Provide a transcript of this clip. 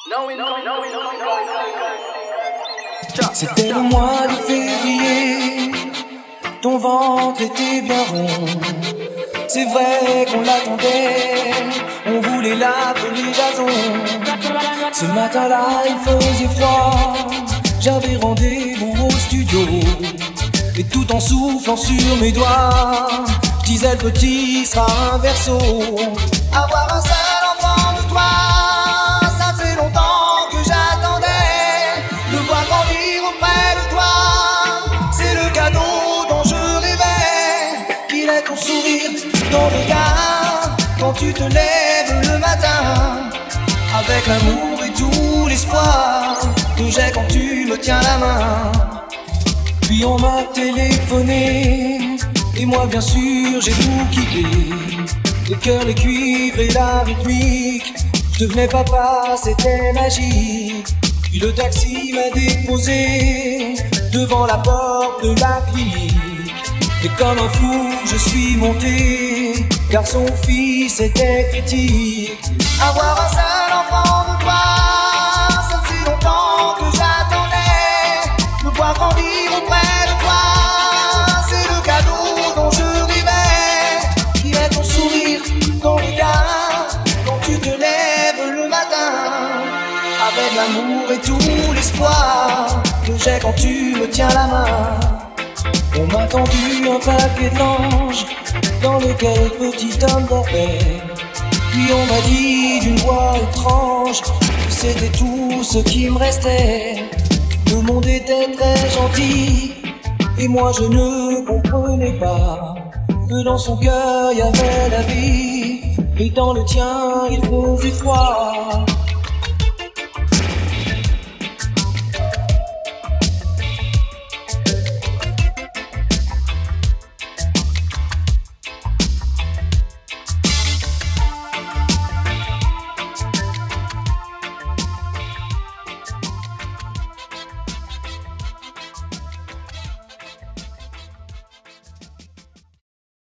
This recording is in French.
C'était le mois de février, ton ventre était bien rond. C'est vrai qu'on l'attendait, on voulait l'appeler Jason. Ce matin-là il faisait froid, j'avais rendez-vous au studio. Et tout en soufflant sur mes doigts, je disais le petit sera un verso. Avoir un seul enfant de toi, ça fait longtemps que j'attendais. Le voir grandir auprès de toi, c'est le cadeau dont je rêvais. Il est ton sourire dans le regard quand tu te lèves le matin, avec l'amour et tout l'espoir que j'ai quand tu me tiens la main. Puis on m'a téléphoné, et moi bien sûr j'ai tout quitté. Le cœur, les cuivres et la rythmique, je devenais papa, c'était magique. Puis le taxi m'a déposé devant la porte de la clinique. Et comme un fou je suis monté, car son fils était critique. Avoir un seul enfant de toi, ça fait longtemps que j'attendais. Me voir grandir auprès de toi, c'est le cadeau dont je rêvais. Il est ton sourire, ton regard, quand tu te lèves le matin, avec l'amour et tout l'espoir que j'ai quand tu me tiens la main. On m'a tendu un paquet d'anges dans lequel petit homme dormait. Puis on m'a dit d'une voix étrange que c'était tout ce qui me restait. Le monde était très gentil et moi je ne comprenais pas que dans son cœur il y avait la vie et dans le tien il faisait froid.